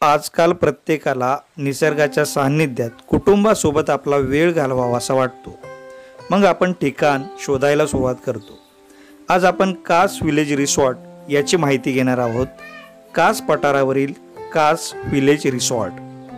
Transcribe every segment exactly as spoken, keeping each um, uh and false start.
आजकाल प्रत्येकाला निसर्गाच्या सान्निध्यात कुटुंबासोबत आपला वेळ घालवावा असा वाटतो. मग आपण ठिकाण शोधायला सुरुवात करतो. आज आपण कास विलेज रिसॉर्ट याची माहिती घेणार आहोत. कास पठारावरील कास विलेज रिसॉर्ट.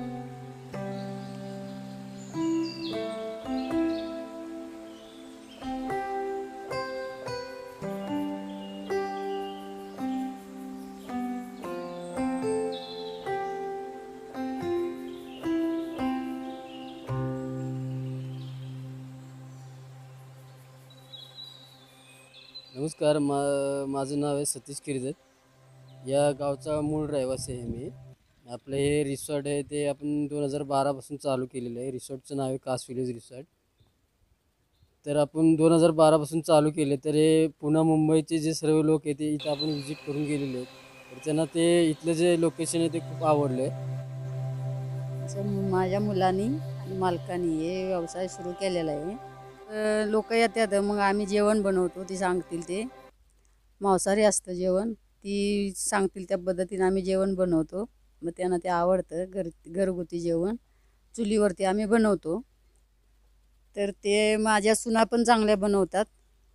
नमस्कार. मा माझं नाव आहे सतीश किर्जत. या गावचा मूळ रहिवासी आहे मी. आपलं हे रिसॉर्ट आहे ते आपण दोन हजार बारापासून चालू केलेलं आहे. रिसॉर्टचं नाव आहे कास विलेज रिसॉर्ट. तर आपण दोन हजार बारापासून चालू केले तर हे पुणे मुंबईचे जे सर्व लोक आहेत ते इथं आपण व्हिजिट करून गेलेले आहेत. तर त्यांना ते इथलं जे लोकेशन आहे ते खूप आवडलं आहे. माझ्या मुलांनी आणि मालकांनी हे व्यवसाय सुरू केलेला आहे. लोक येतात, मग आम्ही जेवण बनवतो. ती सांगतील ते मांसाहारी असतं जेवण, ती सांगतील त्या पद्धतीने आम्ही जेवण बनवतो. मग त्यांना ते आवडतं. घर घरगुती जेवण चुलीवरती आम्ही बनवतो. तर ते माझ्या सुना पण चांगल्या बनवतात.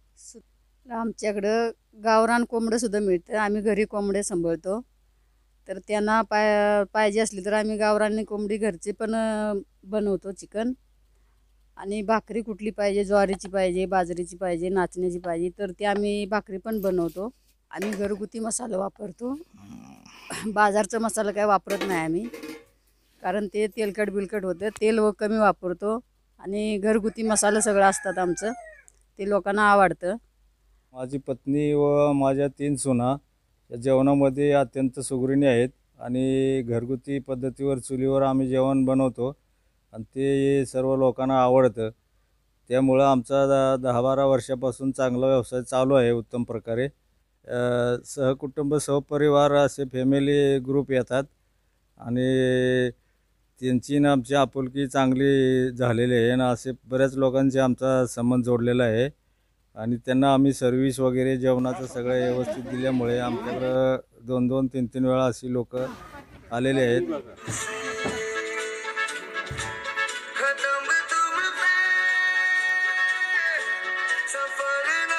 आमच्याकडं गावरान कोंबडंसुद्धा मिळतं. आम्ही घरी कोंबडे सांभाळतो. तर त्यांना पाय पाहिजे असली तर आम्ही गावरानी कोंबडी घरची पण बनवतो चिकन. आणि भाकरी कुठली पाहिजे, ज्वारीची पाहिजे, बाजरीची पाहिजे, नाचण्याची पाहिजे, तर ती आम्ही भाकरी पण बनवतो. आम्ही घरगुती मसाला वापरतो. बाजारचा मसाला काय वापरत नाही आम्ही, कारण ते तेलकट बिलकट होतं. तेल व कमी वापरतो आणि घरगुती मसाला सगळं असतात आमचं, ते लोकांना आवडतं. माझी पत्नी व माझ्या तीन सुना या जेवणामध्ये अत्यंत सुगृहिणी आहेत आणि घरगुती पद्धतीवर चुलीवर आम्ही जेवण बनवतो आणि ते सर्व लोकांना आवडतं. त्यामुळं आमचा द दहा बारा वर्षापासून चांगला व्यवसाय चालू आहे उत्तम प्रकारे. सहकुटुंब सहपरिवार असे फॅमिली ग्रुप येतात आणि त्यांची ना आमची आपुलकी चांगली झालेली आहे आणि असे बऱ्याच लोकांचे आमचा संबंध जोडलेला आहे आणि त्यांना आम्ही सर्व्हिस वगैरे जेवणाचं सगळं व्यवस्थित दिल्यामुळे आमच्याकडं दोन दोन तीन तीन वेळा अशी लोक आलेले आहेत. सफर